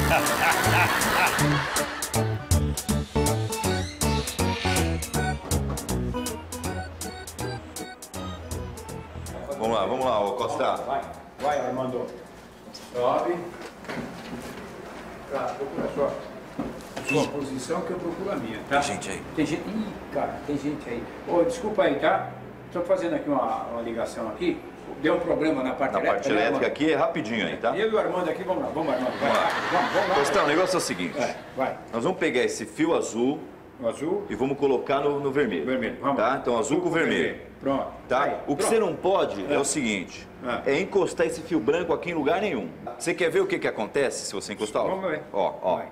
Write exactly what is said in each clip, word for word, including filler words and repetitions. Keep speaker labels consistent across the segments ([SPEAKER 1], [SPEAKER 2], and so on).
[SPEAKER 1] Vamos lá, vamos lá, ô Costa.
[SPEAKER 2] Vai, vai, Armando. Sobe. Tá, procura a sua, sua posição que eu procuro a minha, tá?
[SPEAKER 1] Tem gente aí.
[SPEAKER 2] Tem gente... Ih, cara, tem gente aí. Ô, desculpa aí, tá? Estou fazendo aqui uma, uma ligação aqui. Deu um problema na parte
[SPEAKER 1] Na
[SPEAKER 2] elétrica.
[SPEAKER 1] parte elétrica aqui é rapidinho aí, tá?
[SPEAKER 2] Eu e o Armando aqui, vamos lá, vamos Armando. Vai,
[SPEAKER 1] Vamos lá.
[SPEAKER 2] Vamos, vamos lá.
[SPEAKER 1] Costão, o negócio é o seguinte.
[SPEAKER 2] É, vai.
[SPEAKER 1] Nós vamos pegar esse fio azul
[SPEAKER 2] O azul.
[SPEAKER 1] e vamos colocar no, no vermelho.
[SPEAKER 2] Vermelho, vamos.
[SPEAKER 1] Tá? Então azul com vermelho.
[SPEAKER 2] Pronto.
[SPEAKER 1] Tá?
[SPEAKER 2] Aí,
[SPEAKER 1] o que
[SPEAKER 2] pronto.
[SPEAKER 1] você não pode é, é o seguinte, é. é encostar esse fio branco aqui em lugar nenhum. Você quer ver o que, que acontece se você encostar?
[SPEAKER 2] Vamos ver.
[SPEAKER 1] Ó, ó.
[SPEAKER 2] Vai.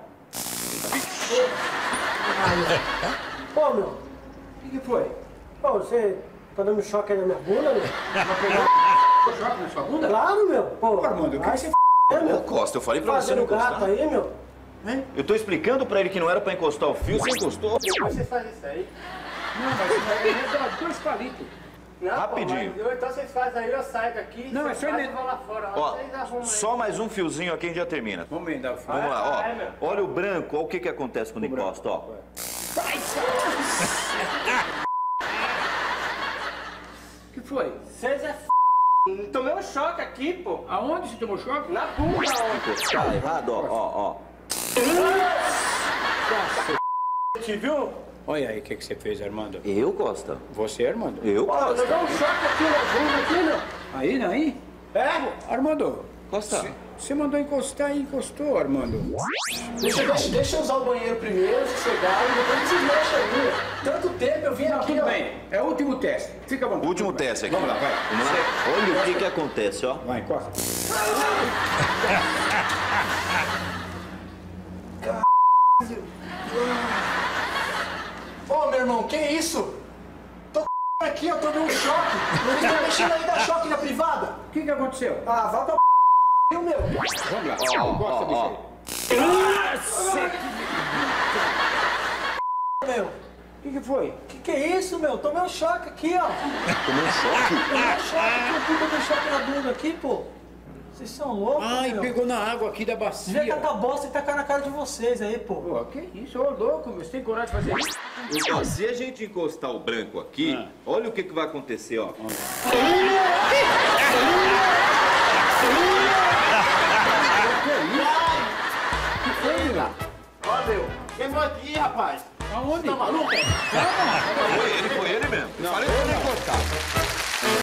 [SPEAKER 3] Pô, meu,
[SPEAKER 2] O que, que foi?
[SPEAKER 3] pô, você tá dando choque aí na minha bunda, meu?
[SPEAKER 2] Choque na sua bunda?
[SPEAKER 3] Claro, meu. Pô,
[SPEAKER 2] Pô, Armando, o que
[SPEAKER 3] vai
[SPEAKER 2] que
[SPEAKER 3] se
[SPEAKER 2] você
[SPEAKER 3] f***,
[SPEAKER 1] Ô,
[SPEAKER 3] meu.
[SPEAKER 1] Costa, eu falei pra você não
[SPEAKER 3] Fazendo gato
[SPEAKER 1] encostar.
[SPEAKER 3] aí, meu.
[SPEAKER 1] Eu tô explicando pra ele que não era pra encostar o fio, você encostou.
[SPEAKER 3] Depois você faz isso aí.
[SPEAKER 2] Não, mas isso aí é dois palitos.
[SPEAKER 3] Não,
[SPEAKER 1] Rapidinho.
[SPEAKER 3] Pô, mas eu, então vocês fazem aí, eu saio daqui,
[SPEAKER 2] Não,
[SPEAKER 3] vocês
[SPEAKER 2] é só
[SPEAKER 3] fazem
[SPEAKER 2] ele-
[SPEAKER 3] e vão lá fora.
[SPEAKER 1] Ó,
[SPEAKER 3] Vocês arrumam aí.
[SPEAKER 1] só mais um fiozinho aqui e a gente já termina.
[SPEAKER 2] Vamos emendar o fio.
[SPEAKER 1] Vamos lá,
[SPEAKER 3] vai, meu.
[SPEAKER 1] ó. Olha o branco, olha o que que acontece quando
[SPEAKER 2] branco.
[SPEAKER 1] encosta, ó.
[SPEAKER 2] O que foi?
[SPEAKER 3] Vocês é f***. Tomei um choque aqui, pô.
[SPEAKER 2] Aonde você tomou choque?
[SPEAKER 3] Na bunda, ó.
[SPEAKER 1] Encostar errado, ó, ó, ó.
[SPEAKER 3] Te viu?
[SPEAKER 2] Olha aí o que, que você fez, Armando.
[SPEAKER 1] Eu, Costa?
[SPEAKER 2] Você, Armando?
[SPEAKER 1] Eu,
[SPEAKER 3] Ó,
[SPEAKER 1] Costa?
[SPEAKER 3] levou um choque aqui na bunda, aqui, meu.
[SPEAKER 2] Aí, aí?
[SPEAKER 3] É?
[SPEAKER 2] Armando,
[SPEAKER 1] Costa.
[SPEAKER 2] você- você mandou encostar e encostou, Armando.
[SPEAKER 3] Deixa, deixa, deixa eu usar o banheiro primeiro, sossegar, e depois vocês mexem aí, meu. Tanto tempo eu vim
[SPEAKER 2] Não,
[SPEAKER 3] aqui,
[SPEAKER 2] tudo
[SPEAKER 3] ó.
[SPEAKER 2] bem. É o último teste. Fica à vontade.
[SPEAKER 1] Último teste aqui.
[SPEAKER 2] Vamos lá, vai.
[SPEAKER 1] Vamos lá. Olha o que que acontece, ó.
[SPEAKER 2] Vai, encosta.
[SPEAKER 3] Ô, meu irmão, que isso? Tô aqui, eu tomei um choque. Vocês estão mexendo aí da choque na privada?
[SPEAKER 2] O que, que aconteceu?
[SPEAKER 3] Ah, vai pra p... meu.
[SPEAKER 2] Vamos lá. Encosta, bicho
[SPEAKER 1] ó.
[SPEAKER 2] aí.
[SPEAKER 3] Meu,
[SPEAKER 2] O que, que foi?
[SPEAKER 3] que que é isso, meu? Tomei um choque aqui, ó.
[SPEAKER 1] Tomou um choque?
[SPEAKER 3] Tomei um choque aqui, eu tomei um choque na bunda aqui, pô. Vocês são loucos,
[SPEAKER 2] Ai,
[SPEAKER 3] meu.
[SPEAKER 2] pegou na água aqui da
[SPEAKER 3] Devia
[SPEAKER 2] bacia.
[SPEAKER 3] catar bosta e tacar na cara de vocês aí, pô.
[SPEAKER 2] Pô, que isso? Ô, louco, meu. Você tem coragem de fazer isso?
[SPEAKER 1] Então, se a gente encostar o branco aqui,
[SPEAKER 2] Ah.
[SPEAKER 1] olha o que que vai acontecer, ó.
[SPEAKER 2] Que foi, meu?
[SPEAKER 3] Ó, meu, queimou aqui, rapaz.
[SPEAKER 2] Aonde?
[SPEAKER 3] Tá maluco?
[SPEAKER 1] Foi ele, foi ele